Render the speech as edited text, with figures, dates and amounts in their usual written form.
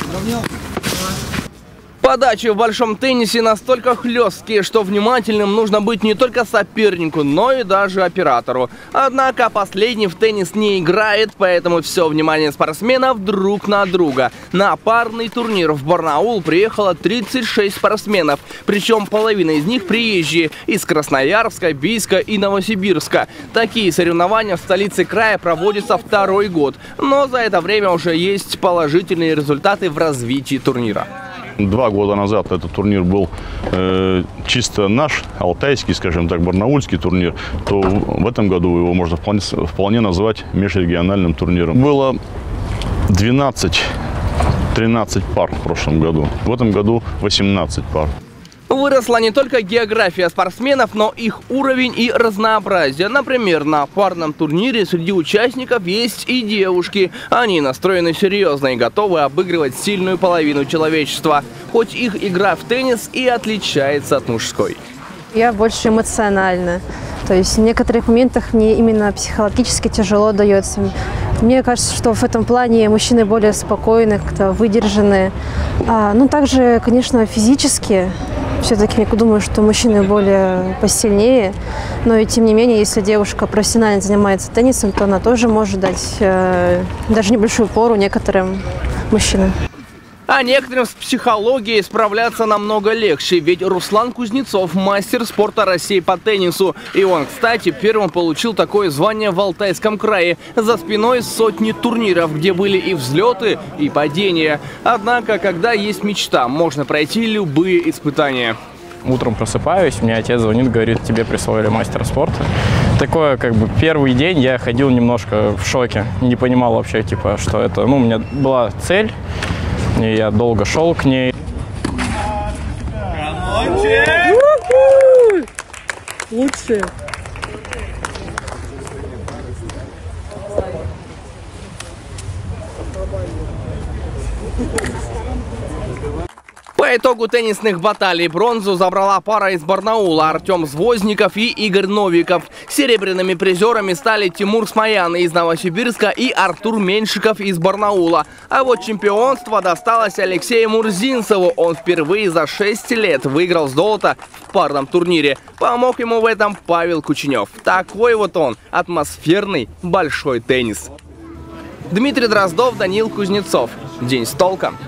Подачи в большом теннисе настолько хлесткие, что внимательным нужно быть не только сопернику, но и даже оператору. Однако последний в теннис не играет, поэтому все внимание спортсменов друг на друга. На парный турнир в Барнаул приехало 36 спортсменов, причем половина из них приезжие из Красноярска, Бийска и Новосибирска. Такие соревнования в столице края проводятся второй год, но за это время уже есть положительные результаты в развитии турнира. 2 года назад этот турнир был чисто наш, алтайский, скажем так, барнаульский турнир, то в этом году его можно вполне назвать межрегиональным турниром. Было 12-13 пар в прошлом году, в этом году 18 пар. Выросла не только география спортсменов, но их уровень и разнообразие. Например, на парном турнире среди участников есть и девушки. Они настроены серьезно и готовы обыгрывать сильную половину человечества. Хоть их игра в теннис и отличается от мужской. Я больше эмоциональна. То есть в некоторых моментах мне именно психологически тяжело дается. Мне кажется, что в этом плане мужчины более спокойны, как-то выдержанные. Ну, также, конечно, физически. Все-таки я думаю, что мужчины более посильнее, но и тем не менее, если девушка профессионально занимается теннисом, то она тоже может дать даже небольшую пору некоторым мужчинам. А некоторым с психологией справляться намного легче, ведь Руслан Кузнецов – мастер спорта России по теннису. И он, кстати, первым получил такое звание в Алтайском крае. За спиной сотни турниров, где были и взлеты, и падения. Однако, когда есть мечта, можно пройти любые испытания. Утром просыпаюсь, мне отец звонит, говорит, тебе присвоили мастера спорта. Такое, как бы, первый день я ходил немножко в шоке, не понимал вообще, типа, что это. Ну, у меня была цель. И я долго шел к ней. Лучше. По итогу теннисных баталий бронзу забрала пара из Барнаула Артем Звозников и Игорь Новиков. Серебряными призерами стали Тимур Смоян из Новосибирска и Артур Меньшиков из Барнаула. А вот чемпионство досталось Алексею Мурзинцеву. Он впервые за 6 лет выиграл золото в парном турнире. Помог ему в этом Павел Кученев. Такой вот он, атмосферный большой теннис. Дмитрий Дроздов, Данил Кузнецов. День с толком.